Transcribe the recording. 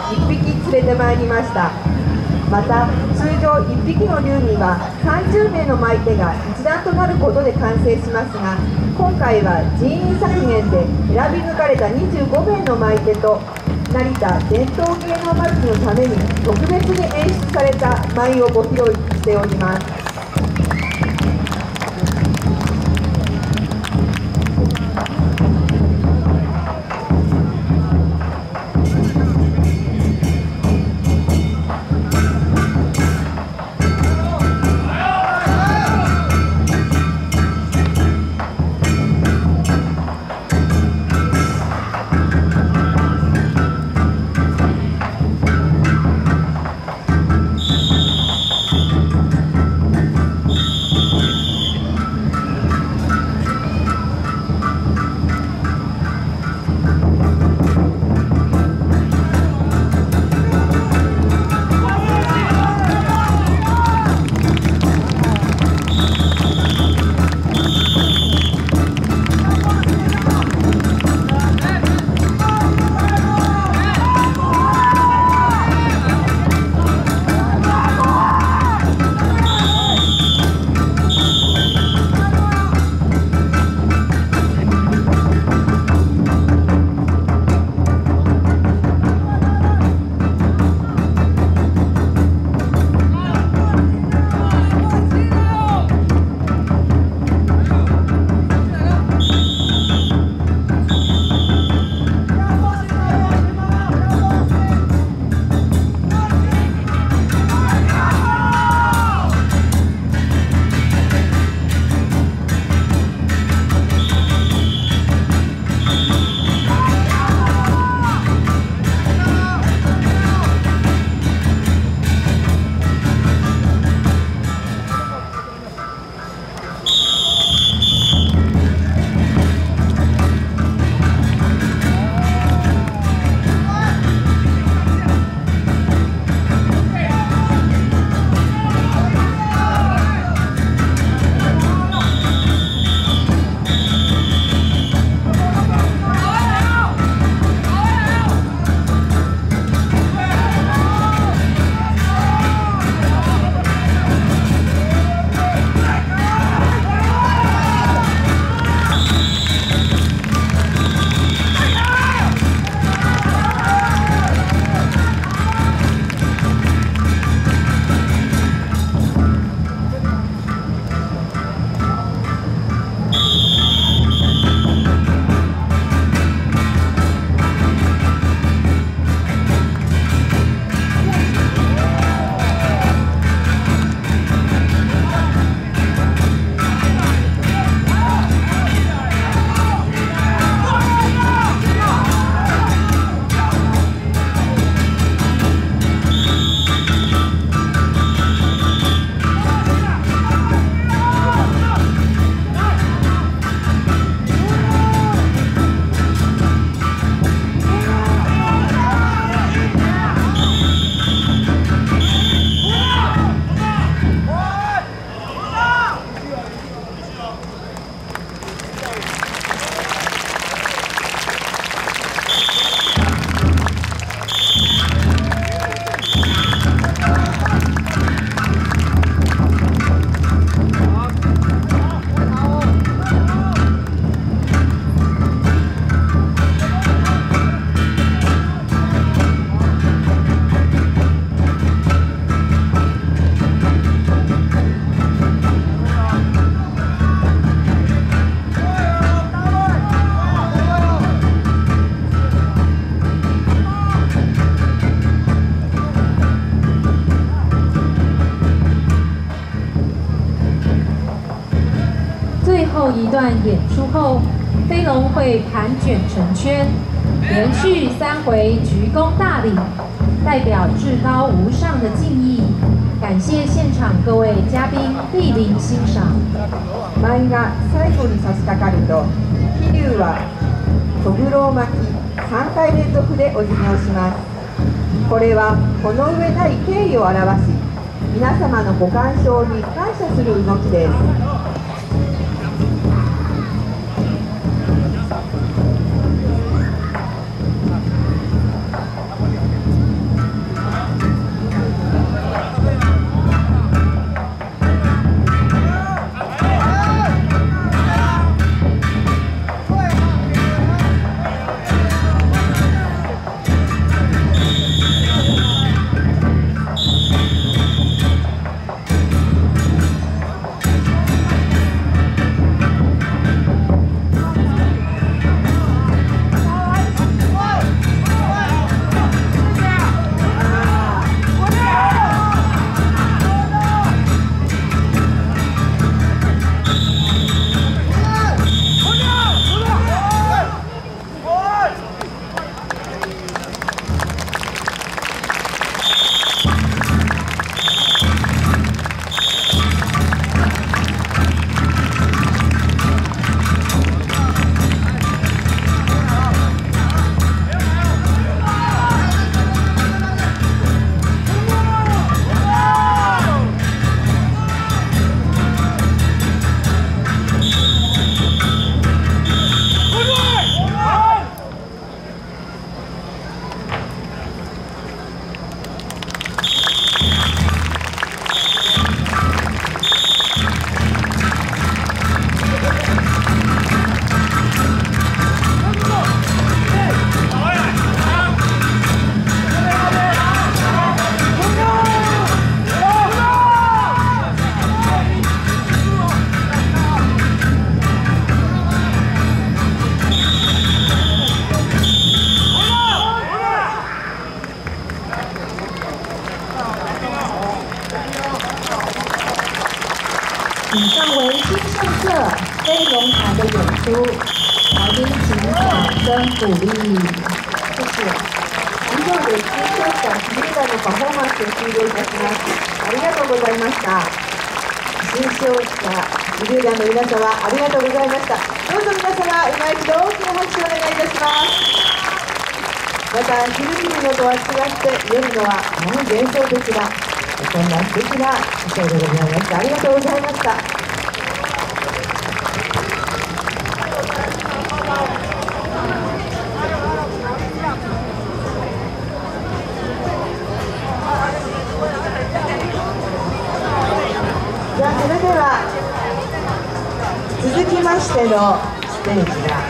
1匹連れてまいりました。また通常1匹の竜には30名の舞手が一団となることで完成しますが、今回は人員削減で選び抜かれた25名の舞手と成田伝統芸能祭りのために特別に演出された舞をご披露しております。 后一段演出后，飞龙会盘卷成圈，连续3回鞠躬大礼，代表至高无上的敬意，感谢现場各位嘉賓莅臨欣賞。 舞が最後に差し掛かると、飛龍はとぐろを巻き3回連続でお辞儀をします。これはこの上ない敬意を表し、皆様のご鑑賞に感謝する動きです。 以上为新盛社飞龙团的演出，来宾请掌声鼓励。 谢谢。以上で新勝者10代のパフォーマンスを終了いたします。ありがとうございました。新勝者10代の皆様、ありがとうございました。どうぞ皆様、今一度大きな拍手をお願いいたします。また、昼々のとは違って夜のは幻想的な、そんな素敵なショーでございました。ありがとうございました。じゃあそれでは続きましてのステージが